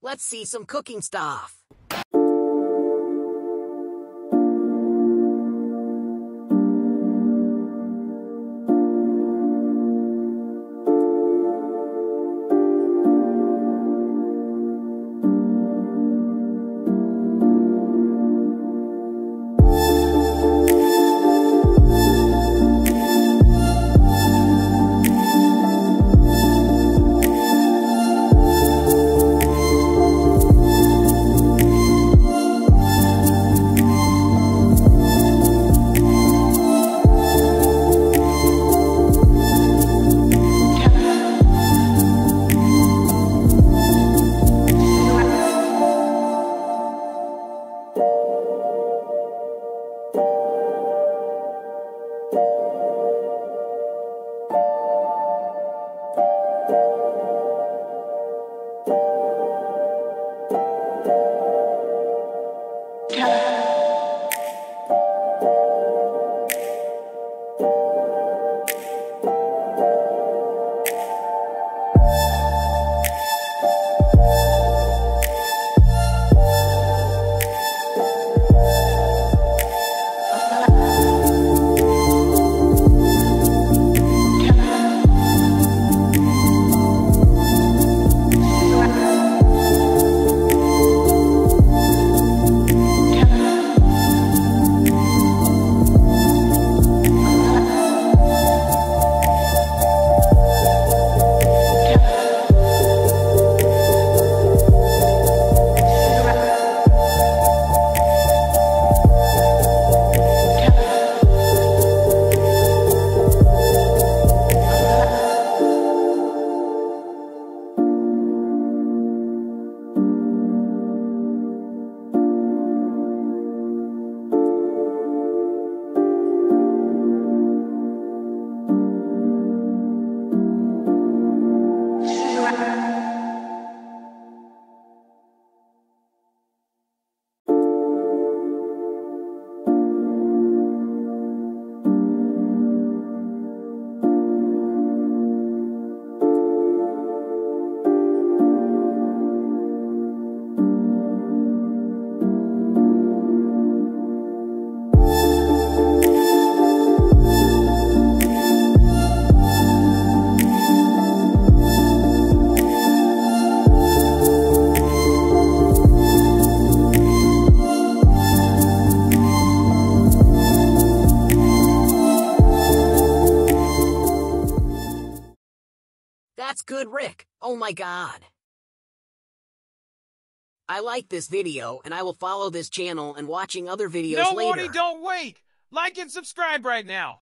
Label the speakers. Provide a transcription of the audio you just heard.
Speaker 1: Let's see some cooking stuff. That's good, Rick. Oh my god. I like this video and I will follow this channel and watching other videos later.
Speaker 2: No, Morty, don't wait! Like and subscribe right now!